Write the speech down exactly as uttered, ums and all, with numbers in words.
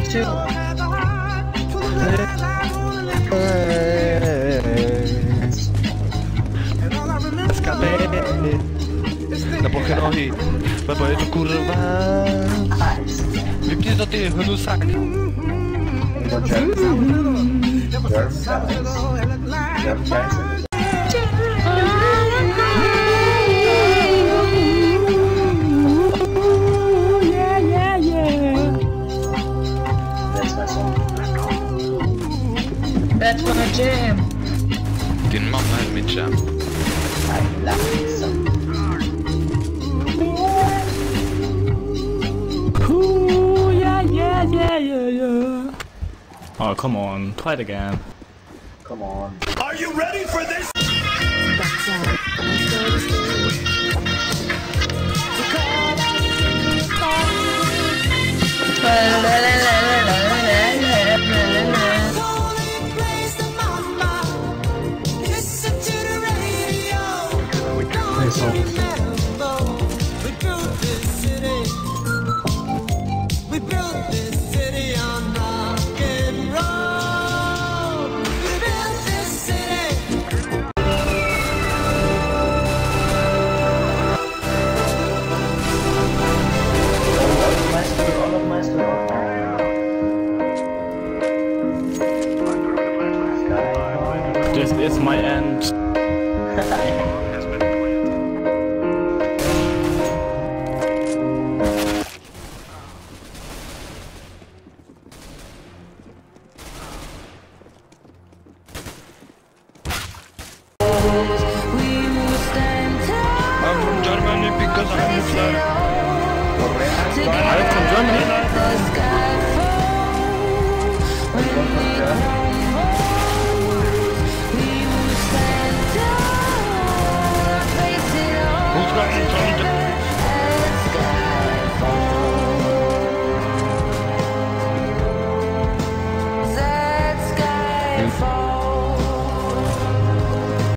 too. Escalé na boche nohy, lebo je to kurva. Vypni to ty, hnusák. That's my jam. Din mamma är min jam. I love it so. Ooh, yeah, yeah, yeah, yeah, yeah. Oh, come on. Try it again. Come on. Are you ready for this? This is my end. I'm from Germany because I'm Hitler. I'm from Germany. Who's got in front of